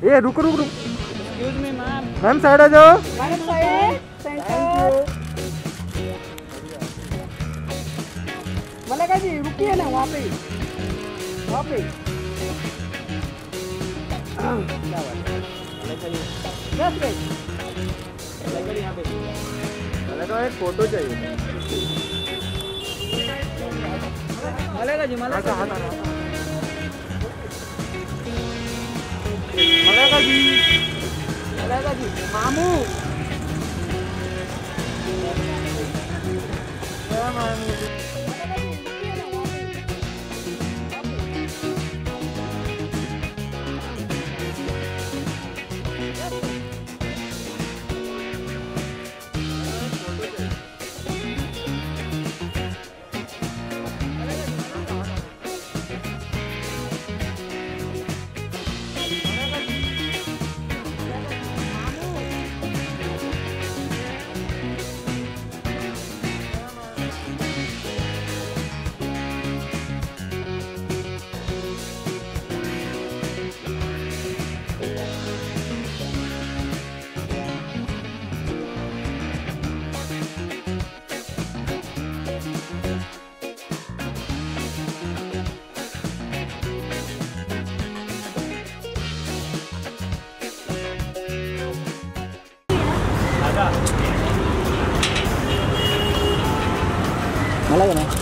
ये रुक रुक रुक। Excuse me ma'am. Ma'am side आ जाओ। Madam side centre. मलेगा जी रुकिए ना वहाँ पे। क्या बात है मलेगा जी। बस भाई मलेगा जी यहाँ पे। मलेगा एक फोटो चाहिए। मलेगा जी मलेगा। मलेगा जी। मलेगा जी मामू। मलेगा ना।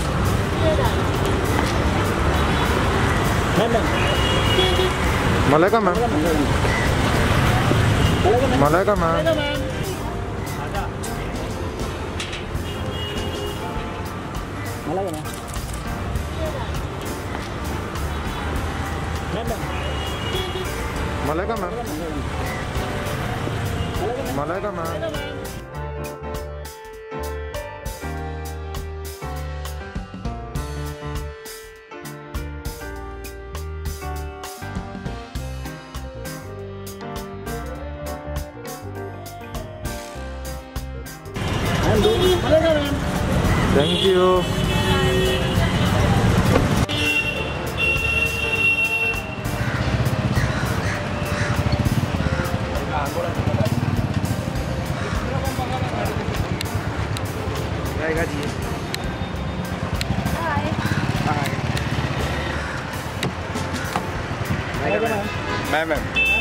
मलेगा मैम। मलेगा मैम। मलेगा ना। मलेगा मैम। मलेगा मैम। Thank you. जी मैम।